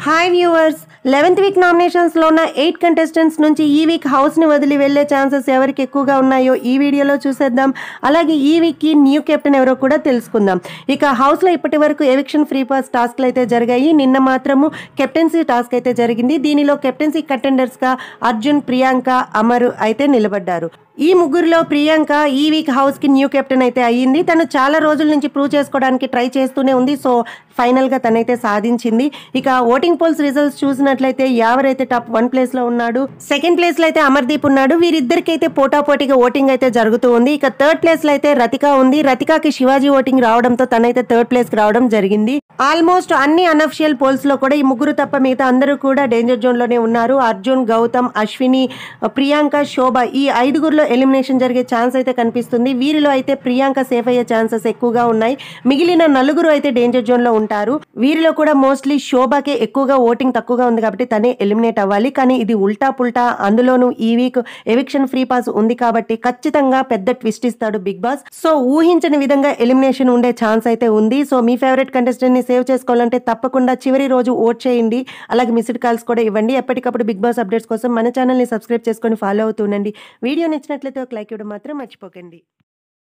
Hi viewers 11th week నామినేషన్స్లో ఉన్న 8 contestants నుంచి ఈ వీక్ హౌస్ని వదిలి వెళ్ళే ఛాన్సెస్ ఎవరికి ఎక్కువగా ఉన్నాయో ఈ వీడియోలో చూసేద్దాం. అలాగే ఈ వీక్కి న్యూ కెప్టెన్ ఎవరో కూడా తెలుసుకుందాం. ఇక హౌస్లో ఇప్పటి వరకు ఎవిక్షన్ ఫ్రీ పాస్ టాస్క్లు అయితే జరిగాయి. నిన్న మాత్రము కెప్టెన్సీ టాస్క్ అయితే జరిగింది. దీనిలో కెప్టెన్సీ కంటెండర్స్గా అర్జున్, ప్రియాంక, అమర్ అయితే నిలబడ్డారు. ఈ ముగ్గురులో ప్రియాంక ఈ వీక్ హౌస్కి న్యూ కెప్టెన్ అయితే అయ్యింది. తను చాలా రోజుల నుంచి ప్రూవ్ చేసుకోవడానికి ట్రై చేస్తూనే ఉంది. సో ఫైనల్గా తనైతే సాధించింది. ఇక ఓటింగ్ పోల్స్ రిజల్ట్స్ చూసినట్లయితే ఎవరైతే టాప్ 1 ప్లేస్లో ఉన్నాడు, సెకండ్ ప్లేస్లో అయితే అమర్దీప్ ఉన్నాడు. వీరిద్దరికైతే పోటాపోటీగా ఓటింగ్ అయితే జరుగుతూ ఉంది. ఇక థర్డ్ ప్లేస్లో అయితే రతిక ఉంది. రతికాకి శివాజీ ఓటింగ్ రావడంతో తనైతే థర్డ్ ప్లేస్కి రావడం జరిగింది. ఆల్మోస్ట్ అన్ని అన్అఫిషియల్ పోల్స్ లో కూడా ఈ ముగ్గురు తప్ప మిగతా అందరూ కూడా డేంజర్ జోన్ లోనే ఉన్నారు. అర్జున్, గౌతమ్, అశ్విని, ప్రియాంక, శోభ ఈ ఐదుగురులో ఎలిమినేషన్ జరిగే ఛాన్స్ అయితే కనిపిస్తుంది. వీరిలో అయితే ప్రియాంక సేఫ్ అయ్యే ఛాన్సెస్ ఎక్కువగా ఉన్నాయి. మిగిలిన నలుగురు అయితే డేంజర్ జోన్ లో ఉంటారు. వీరిలో కూడా మోస్ట్లీ శోభకే ఎక్కువగా ఓటింగ్ తక్కువగా ఉంది కాబట్టి తనే ఎలిమినేట్ అవ్వాలి. కానీ ఇది ఉల్టా పుల్టా. అందులోనూ ఈ వీక్ ఎవిక్షన్ ఫ్రీ పాస్ ఉంది కాబట్టి ఖచ్చితంగా పెద్ద ట్విస్ట్ ఇస్తాడు బిగ్ బాస్. సో ఊహించని విధంగా ఎలిమినేషన్ ఉండే ఛాన్స్ అయితే ఉంది. సో మీ ఫేవరెట్ కంటెస్టెంట్ ని సేవ్ చేసుకోవాలంటే తప్పకుండా చివరి రోజు ఓట్ చేయండి. అలాగే మిస్డ్ కాల్స్ కూడా ఇవ్వండి. ఎప్పటికప్పుడు బిగ్ బాస్ అప్డేట్స్ కోసం మన ఛానల్ని సబ్స్క్రైబ్ చేసుకొని ఫాలో అవుతుండండి. వీడియో నచ్చినట్లయితే ఒక లైక్ ఇవ్వడం మాత్రం మర్చిపోకండి.